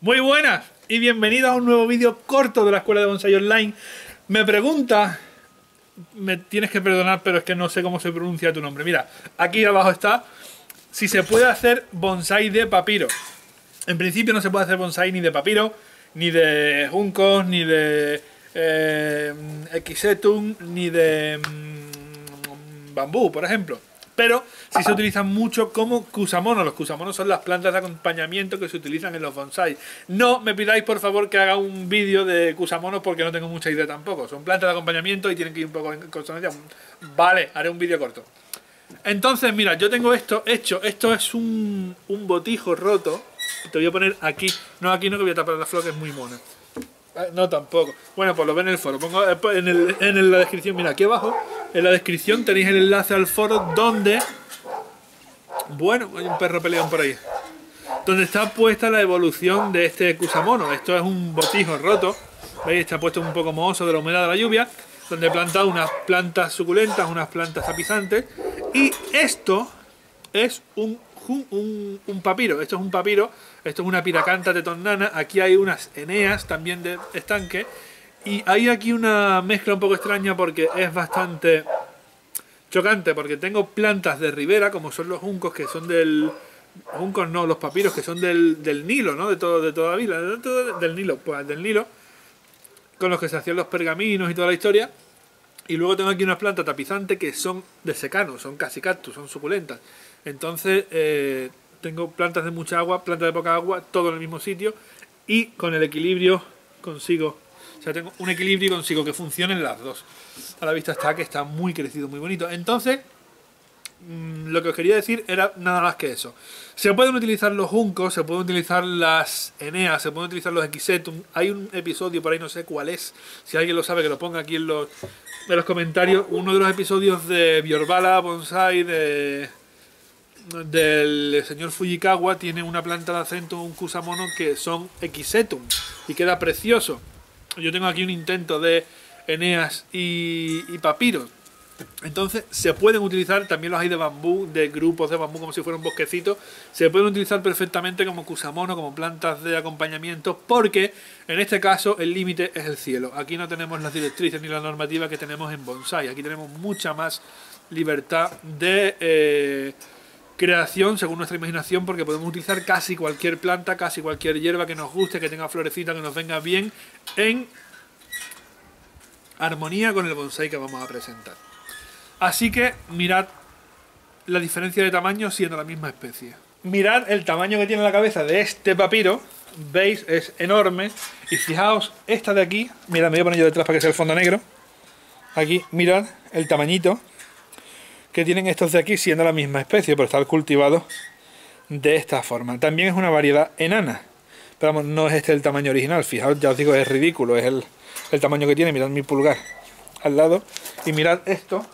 Muy buenas y bienvenidos a un nuevo vídeo corto de la Escuela de Bonsai Online. Me pregunta, me tienes que perdonar, pero es que no sé cómo se pronuncia tu nombre. Mira, aquí abajo está, si se puede hacer bonsai de papiro. En principio no se puede hacer bonsai ni de papiro, ni de juncos, ni de equisetum, ni de bambú, por ejemplo. Pero sí se utilizan mucho como kusamono. Los kusamonos son las plantas de acompañamiento que se utilizan en los bonsai. No me pidáis por favor que haga un vídeo de kusamonos porque no tengo mucha idea tampoco. Son plantas de acompañamiento y tienen que ir un poco en consonancia. Vale, haré un vídeo corto. Entonces, mira, yo tengo esto hecho. Esto es un botijo roto. Te voy a poner aquí. No, aquí no, que voy a tapar la flor, que es muy mona. No, tampoco. Bueno, pues lo ven en el foro. Pongo en la descripción. Mira, aquí abajo, en la descripción tenéis el enlace al foro donde... Bueno, hay un perro peleón por ahí. Donde está puesta la evolución de este kusamono. Esto es un botijo roto. ¿Veis? Está puesto un poco mohoso de la humedad de la lluvia. Donde he plantado unas plantas suculentas, unas plantas tapizantes. Y esto es un papiro. Esto es un papiro. Esto es una piracanta tetonnana. Aquí hay unas eneas también de estanque. Y hay aquí una mezcla un poco extraña porque es bastante chocante. Porque tengo plantas de ribera, como son los juncos, que son del... Juncos no, los papiros, que son del Nilo, ¿no? De toda la vida. Del Nilo, pues del Nilo. Con los que se hacían los pergaminos y toda la historia. Y luego tengo aquí unas plantas tapizantes que son de secano, son casi cactus, son suculentas. Entonces tengo plantas de mucha agua, plantas de poca agua, todo en el mismo sitio. Y con el equilibrio consigo, o sea, tengo un equilibrio y consigo que funcionen las dos. A la vista está que está muy crecido, muy bonito. Entonces, lo que os quería decir era nada más que eso. Se pueden utilizar los juncos, se pueden utilizar las eneas, se pueden utilizar los equisetum. Hay un episodio por ahí, no sé cuál es. Si alguien lo sabe, que lo ponga aquí en los comentarios. Uno de los episodios de Biorbala Bonsai del señor Fujikawa tiene una planta de acento, un kusamono, que son equisetum y queda precioso. Yo tengo aquí un intento de eneas y papiros. Entonces se pueden utilizar, también los hay de bambú, de grupos de bambú como si fuera un bosquecito. Se pueden utilizar perfectamente como kusamono, como plantas de acompañamiento, porque en este caso el límite es el cielo. Aquí no tenemos las directrices ni la normativa que tenemos en bonsai. Aquí tenemos mucha más libertad de creación según nuestra imaginación, porque podemos utilizar casi cualquier planta, casi cualquier hierba que nos guste, que tenga florecita, que nos venga bien en armonía con el bonsai que vamos a presentar. Así que mirad la diferencia de tamaño siendo la misma especie. Mirad el tamaño que tiene la cabeza de este papiro. Veis, es enorme. Y fijaos, esta de aquí, mirad, me voy a poner yo detrás para que sea el fondo negro. Aquí, mirad el tamañito que tienen estos de aquí siendo la misma especie, por estar cultivados de esta forma. También es una variedad enana. Pero vamos, no es este el tamaño original. Fijaos, ya os digo, es ridículo. Es el tamaño que tiene. Mirad mi pulgar al lado. Y mirad esto.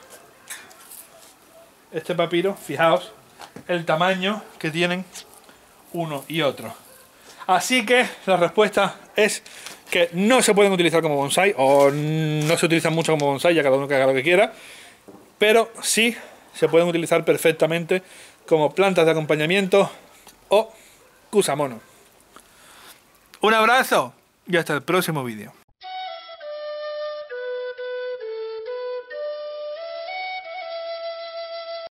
Este papiro, fijaos el tamaño que tienen uno y otro. Así que la respuesta es que no se pueden utilizar como bonsai, o no se utilizan mucho como bonsai, ya cada uno que haga lo que quiera, pero sí se pueden utilizar perfectamente como plantas de acompañamiento o kusamono. Un abrazo y hasta el próximo vídeo.